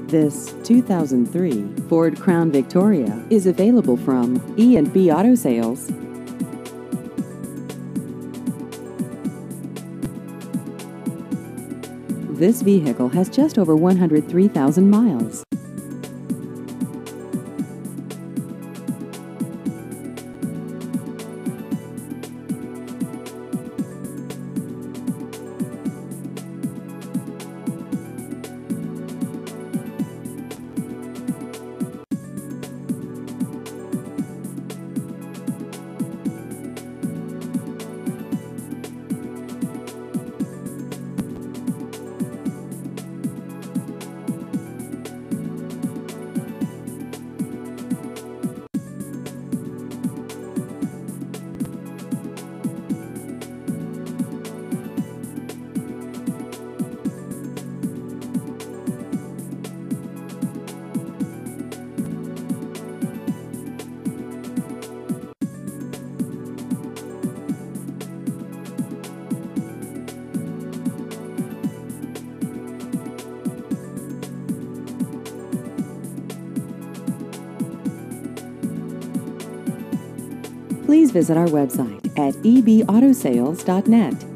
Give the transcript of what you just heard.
This 2003 Ford Crown Victoria is available from E&B Auto Sales. This vehicle has just over 103,000 miles. Please visit our website at ebautosales.net.